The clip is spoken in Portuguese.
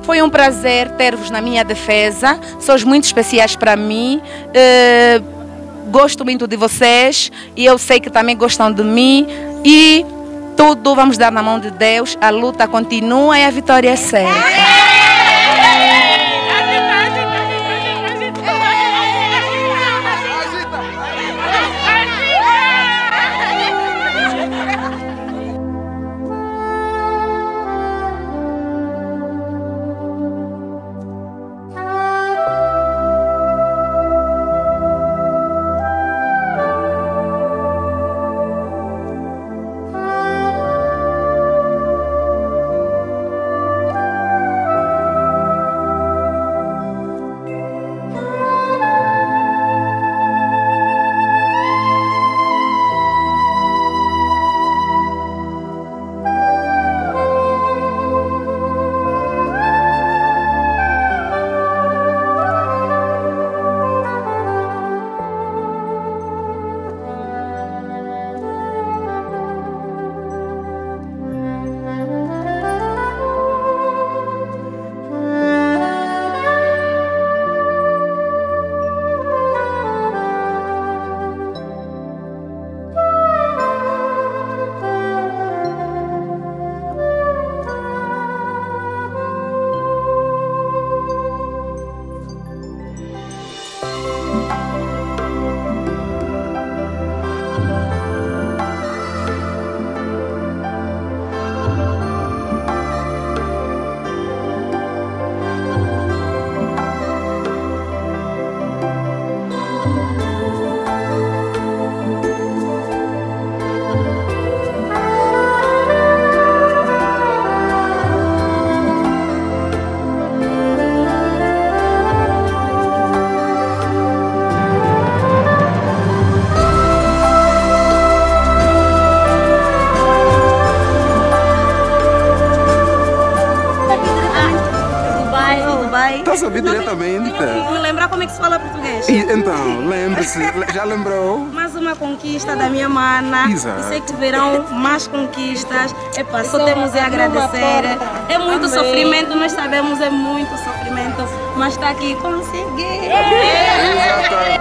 Foi um prazer ter-vos na minha defesa. Sois muito especiais para mim. Gosto muito de vocês e eu sei que também gostam de mim. E tudo vamos dar na mão de Deus. A luta continua e a vitória é certa. Estás a ouvir diretamente? Vou lembrar como é que se fala português. Então, lembre-se, já lembrou? Mais uma conquista da minha mana. Exato. Eu sei que verão mais conquistas. Epa, só temos a agradecer. É muito sofrimento, nós sabemos, é muito sofrimento. Mas está aqui, consegui. Exato.